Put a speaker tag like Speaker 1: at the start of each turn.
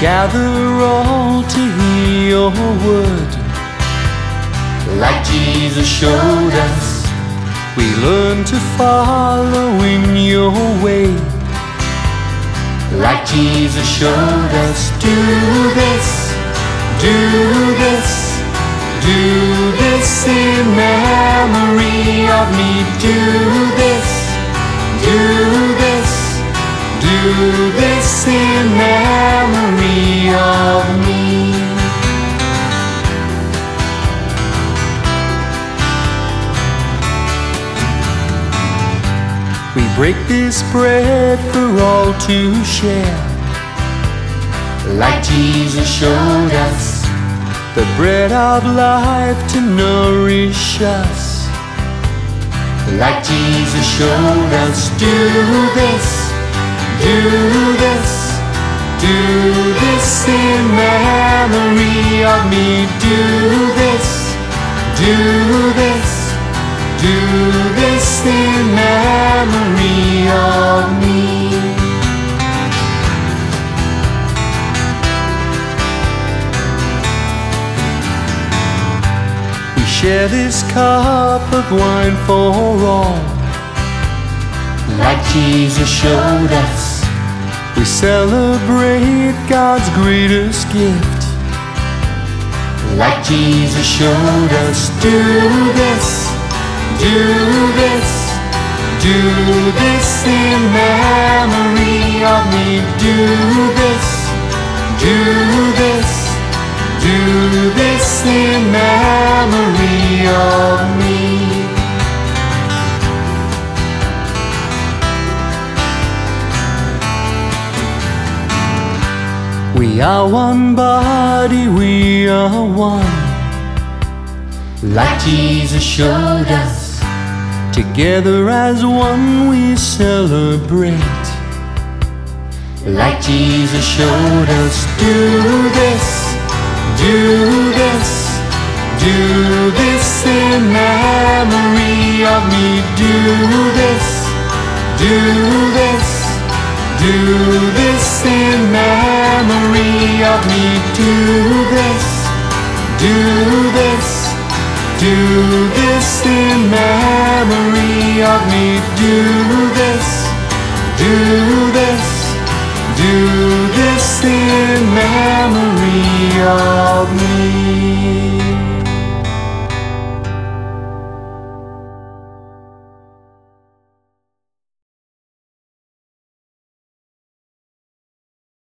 Speaker 1: gather all to hear your word. Like Jesus showed us, we learn to follow in your way. Like Jesus showed us, do this, do this, do this in memory of me. Do this, do this, do this in memory of me. We break this bread for all to share. Like Jesus showed us, the bread of life to nourish us. Like Jesus showed us, do this, do this, do this in memory of me. Do this, do this, do this in memory of me. We share this cup of wine for all. Like Jesus showed us, we celebrate God's greatest gift. Like Jesus showed us, do this, do this, do this in memory of me. Do this, do this, do this in memory of me. We are one body, we are one. Like Jesus showed us, together as one we celebrate. Like Jesus showed us, do this, do this, do this in memory of me. Do this, do this, do this in memory of me. Do this, do this, do this in memory of me. Do this, do this, do this in memory.